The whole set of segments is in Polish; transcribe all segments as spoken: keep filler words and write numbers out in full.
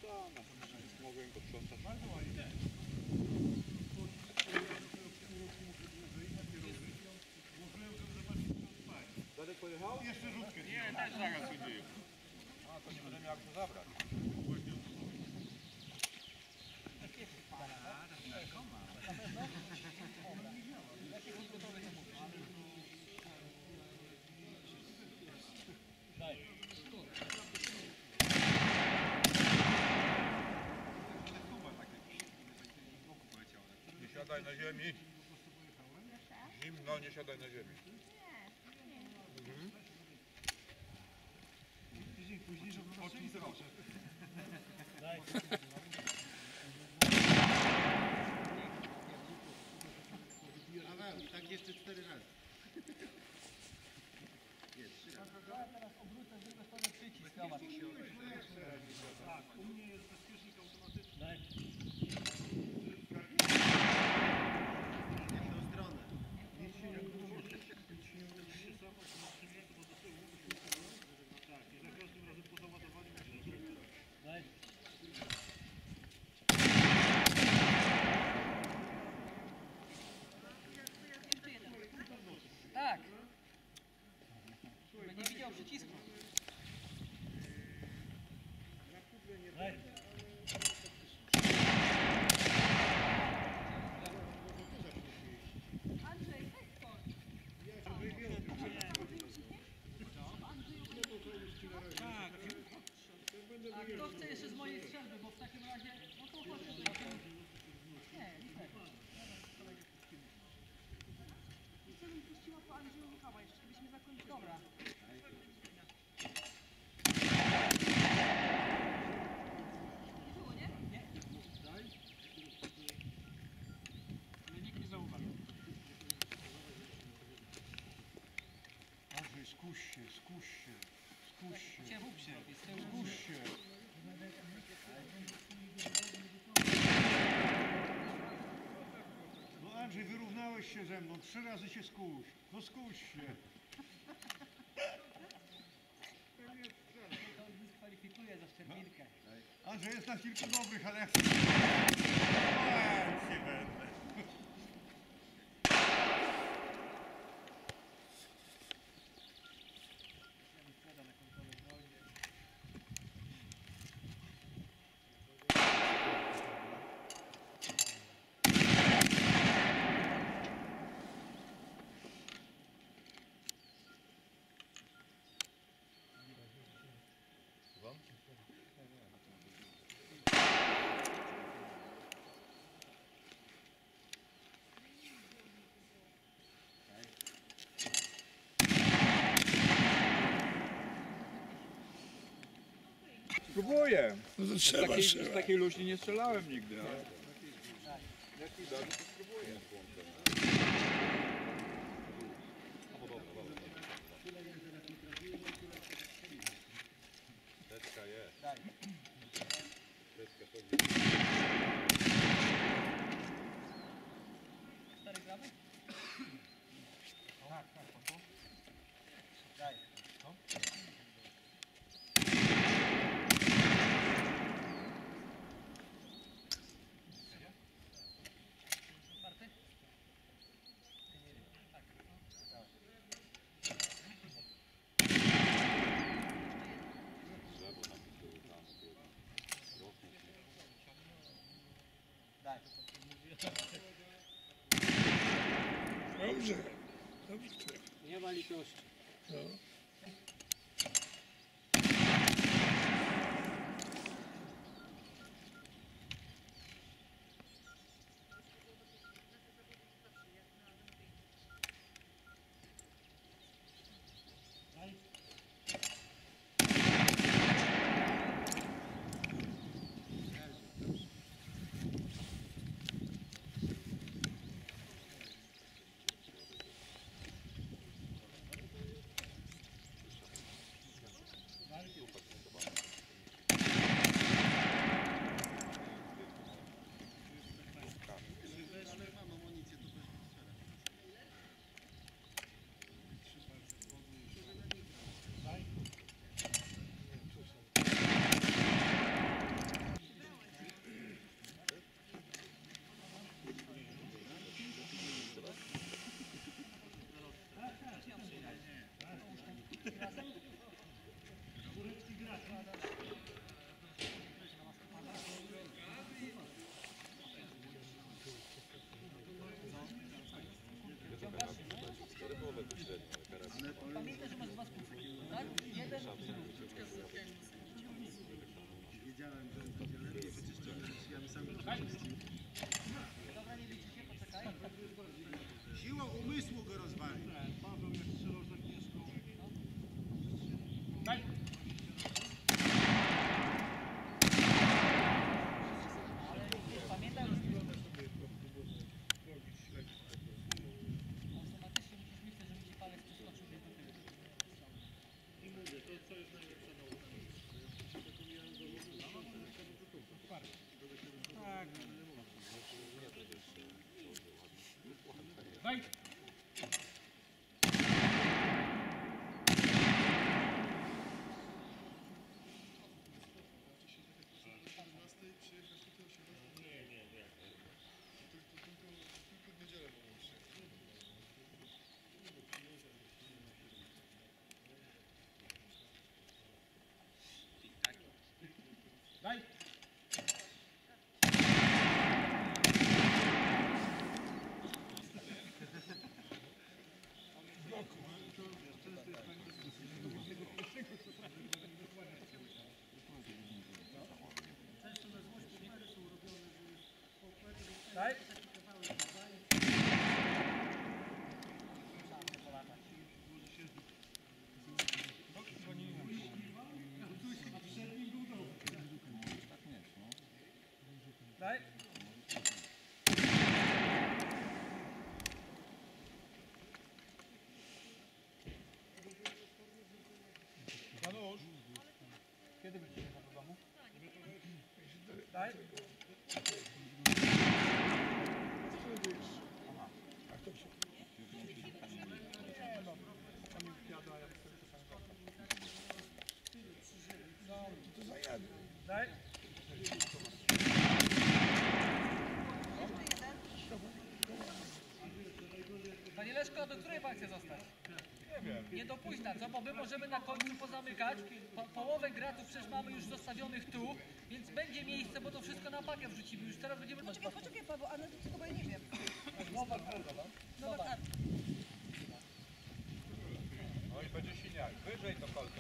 posprzątane. Mogłem posprzątać. Bardzo ładnie. Dadek pojechał? Jeszcze rzutkę. Nie, też zaraz idzie. A, to nie będę miał jak to zabrać. Nie siadaj na ziemi. Zimno, nie siadaj na ziemi. Mhm. Później, później, żeby oczy nie zobaczył. Paweł, i tak jeszcze cztery razy. Nie, trzy razy. Ja teraz obrócę z drugiej strony przycisk. Tak, u mnie jest bezpiecznik automatyczny. Daj. Nie w tą stronę. Nic się nie uruchomi. Nic się nie uruchomi. Sam automatycznie, bo do tyłu musimy. Tak, i za każdym razem po załadowaniu musimy. Daj. Tak. Nie widział przycisku. Daj. Andrzej, weź to. Tak. A kto chce jeszcze z mojej strzelby, bo w takim razie... No to chodź. Nie, nic tego. Co bym puściła po Andrzeju Michała jeszcze, żebyśmy zakończyli. Dobra. Nie było, nie? Nie. Ale nikt nie zauważył. Andrzej, skuś się, skuś się, skuś się. Ciebuk się. Skuś się. No Andrzej, wyrównałeś się ze mną, trzy razy się skuś. No skuś się. To dyskwalifikuje za szczepinkę. Andrzej, jest na kilku dobrych, ale ja chcę... Eee, nie będę. Spróbuję. No to Z trzeba, takiej, z trzeba. takiej luźni nie strzelałem nigdy, ale... Jak widać, to spróbuję. Deska jest. Daj. Deska sobie. Cztery gramy? Tak, tak, po co? Daj. Co? Otwarty? Tak. Drzewo tam było tam. Rosną się. Daj. Dobrze, dobrze. Nie ma litości. No. powiedziałem, że będzie lepiej, przecież ja my sami Dobra, nie liczy się, poczekaj. siłą umysłu go rozwali. Paweł jak strzelał za Agnieszką. Daj. Ale pamiętaj, że automatycznie musisz myśleć, żeby ci palec przeskoczył do tyłu. I mówię, to co jest najlepsza nauka. Zapomniałem do tak. Daj. Daj. Daj. Daj. Janusz, kiedy będziesz jechał do domu? Daj. A kto się... Nie no, tam mi wjada, jak sobie to sam To zajadę. Daj. Panie Leszko, do której pan chce zostać? Nie wiem. Nie do późna, co? Bo my możemy na końcu pozamykać. Po, połowę gratów przecież mamy już zostawionych tu, więc będzie miejsce, bo to wszystko na pakę wrzucimy. Już teraz będziemy... Poczekaj, poczekaj Paweł, a na to chyba ja nie wiem. Nowa droga, no? Nowa karta. No i będzie siniak. Wyżej to palce.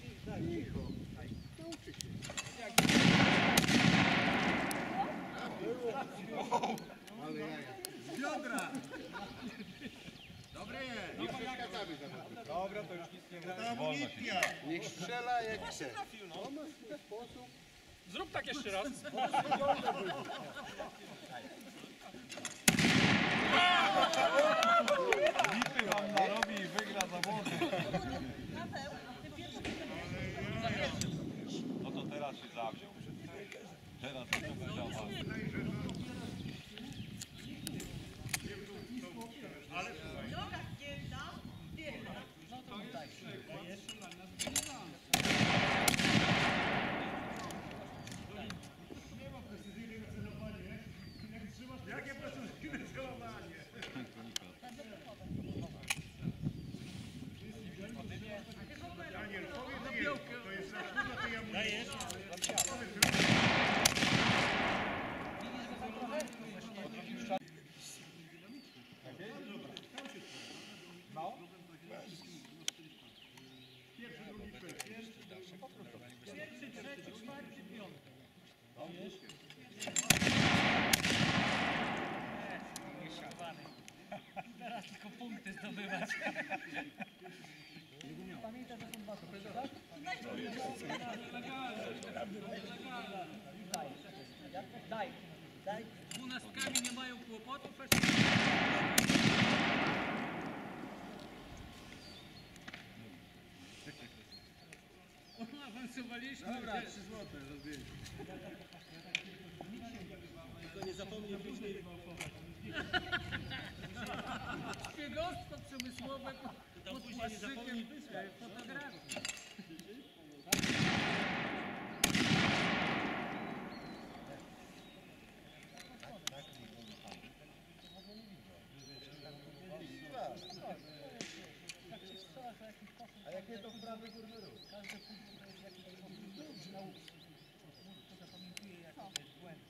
Z biodra! Dobre jest! Dobra, to już nic nie To mówię. amunicja! Niech strzela jak chce. Zrób tak jeszcze raz. Bity wam narobi i wygra zawody. Paweł, ty pierwszy No to teraz się zawziął. Teraz to będzie awans. droga wgięta, biegna. No to tutaj. Jakie precyzyjne celowanie? Daniel, powiedz jedno, to jest za sztuka tej amunicji. No. Pierwszy, drugi, trzeci. Pierwszy, trzeci, czwarty, piąty. Teraz tylko punkty zdobywać. Pamiętaj, że są dwa trupy, tak? Daj, daj, daj. Dwunastkami nie mają kłopotów. Awansowaliśmy. Dobra, trzy złote za zdjęcie. To nie zapomnij później Szpiegostwo przemysłowe pod płaszczykiem fotografii. A jak nie to w prawy górny ruch? Każdy punkt to jest jakiś nauki. To zapamiętuje jak to jest błęd.